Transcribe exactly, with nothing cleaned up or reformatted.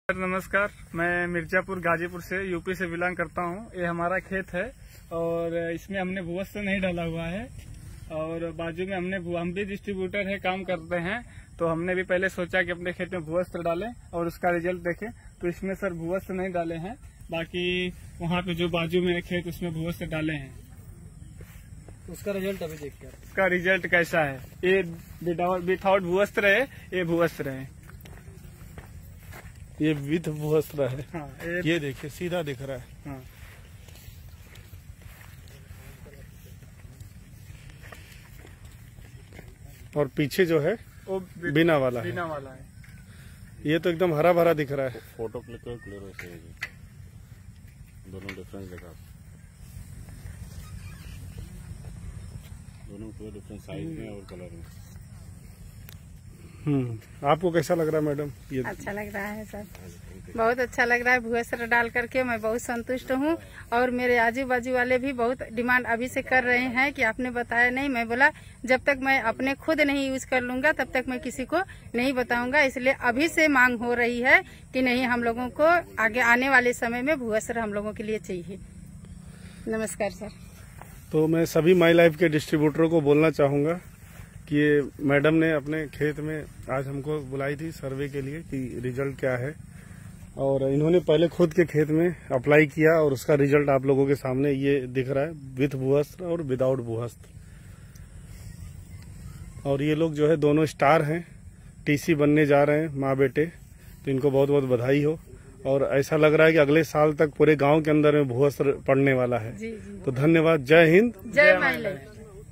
नमस्कार, मैं मिर्जापुर गाजीपुर से यूपी से बिलोंग करता हूँ। ये हमारा खेत है और इसमें हमने भूवस्त्र नहीं डाला हुआ है और बाजू में हमने हम भी डिस्ट्रीब्यूटर है, काम करते हैं। तो हमने भी पहले सोचा कि अपने खेत में भूवस्त्र डालें और उसका रिजल्ट देखें। तो इसमें सर भूवस्त्र नहीं डाले हैं, बाकी वहाँ पे जो बाजू में खेत उसमें भूवस्त्र डाले हैं। उसका रिजल्ट अभी देखते हैं। उसका रिजल्ट कैसा है? ये विदाउट भूवस्त्र है, ये भूवस्त्र है। ये विथ भूवस्त्र है। हाँ, ये, ये देखिए सीधा दिख रहा है। हाँ। और पीछे जो है वो बिना वाला बिना है। वाला है। ये तो एकदम हरा भरा दिख रहा है। फोटो क्लिक करो, क्लियर हो जाएगी। दोनों डिफरेंस देखा, दोनों पूरे डिफरेंट साइज में और कलर में। हम्म आपको कैसा लग रहा है मैडम? ये अच्छा लग रहा है सर, बहुत अच्छा लग रहा है। भूवस्त्र डाल करके मैं बहुत संतुष्ट हूँ और मेरे आजू बाजू वाले भी बहुत डिमांड अभी से कर रहे हैं कि आपने बताया नहीं। मैं बोला जब तक मैं अपने खुद नहीं यूज कर लूंगा तब तक मैं किसी को नहीं बताऊंगा। इसलिए अभी से मांग हो रही है कि नहीं, हम लोगों को आगे आने वाले समय में भूवस्त्र हम लोगों के लिए चाहिए। नमस्कार सर। तो मैं सभी माई लाइफ के डिस्ट्रीब्यूटरों को बोलना चाहूंगा कि ये मैडम ने अपने खेत में आज हमको बुलाई थी सर्वे के लिए कि रिजल्ट क्या है, और इन्होंने पहले खुद के खेत में अप्लाई किया और उसका रिजल्ट आप लोगों के सामने ये दिख रहा है, विथ भूवस्त्र और विदाउट भूवस्त्र। और ये लोग जो है दोनों स्टार हैं, टीसी बनने जा रहे हैं माँ बेटे। तो इनको बहुत बहुत बधाई हो। और ऐसा लग रहा है कि अगले साल तक पूरे गांव के अंदर में भूवस्त्र पड़ने वाला है। जी जी। तो धन्यवाद। जय हिंद, जय माई लाइफ।